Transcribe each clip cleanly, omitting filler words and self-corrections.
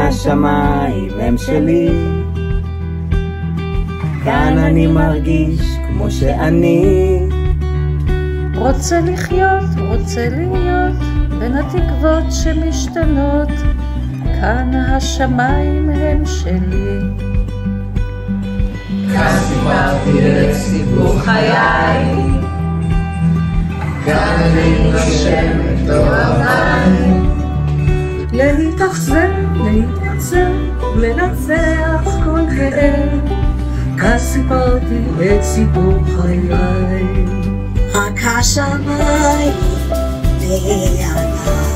השמיים הם שלי, כאן אני מרגיש כמו שאני רוצה לחיות, רוצה להיות בין התקוות שמשתנות, כאן השמיים הם שלי. כאן סיפרתי את סיפור חיי, כאן אני נושם את אוהביי. להתאכזב, להתעצב, לנצח כל כאב, כאן סיפרתי את סיפור חיי. רק השמיים ועליי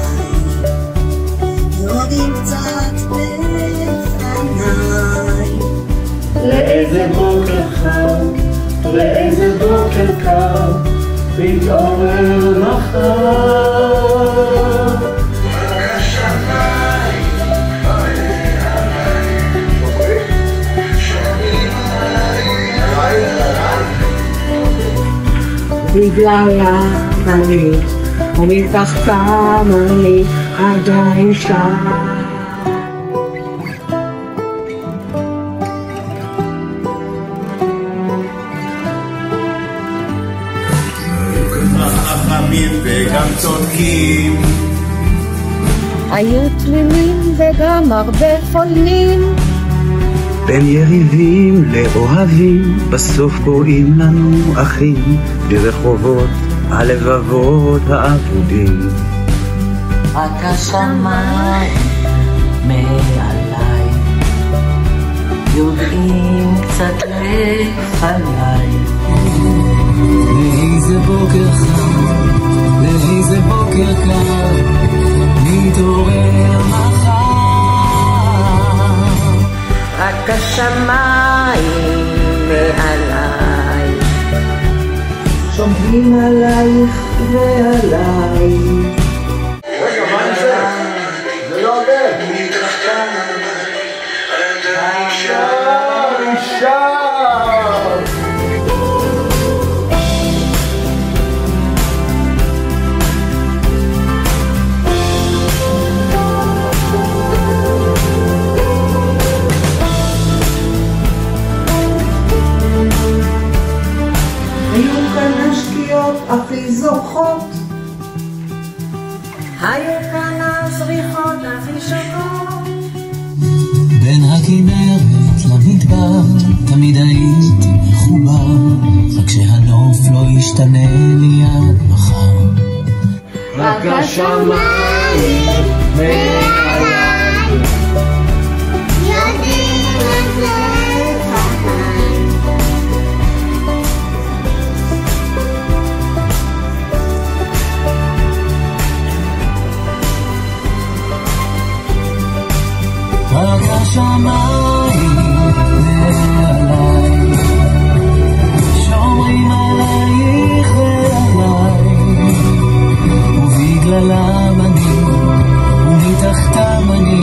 יודעים קצת לפניי. לאיזה בוקר חם, לאיזה בוקר קר, להתעורר מחר. רק השמיים ועליי שומעים עליי. בגלל המנהיג ומתחתם אני עדיין שם. חכמים וגם צודקים, היו תמימים וגם הרבה חולמים, בין יריבים לאוהבים, בסוף קוראים לנו אחים, ברחובות הלבבות האבודים. רק השמיים מעליי יודעים קצת לפניי. לאיזה בוקר חם, לאיזה בוקר קר, נתעורר מחר. רק השמיים מעליי שומעים עלייך ועליי. רגע, מה עם זה? זה לא עובד. אישה. היו כאן השקיעות הכי זוכות, היו כאן הזריחות הכי שוקות. בין הכנרת למדבר תמיד הייתי מחובר, רק שהנוף לא ישתנה ליד מחר. רק השמיים מעליי יודעים לצאת עליי. רק השמיים מעליי שומרים עלייך ועליי, ובגללם אני ומתחתם אני